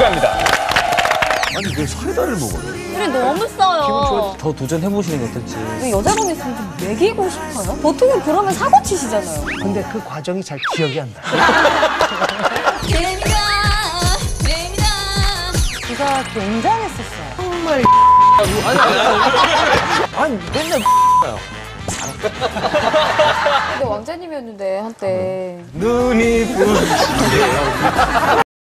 축하합니다. 아니 왜 사이다를 먹어요? 술이 너무 써요. 더 도전해보시는 게 어떨지. 왜 여자분 있으면 좀 먹이고 싶어요? 보통은 그러면 사고 치시잖아요. 근데 그 과정이 잘 기억이 안 나. 제가 굉장했었어요. 정말 아니 맨날 근데 왕자님이었는데 한때 눈이 부시네요.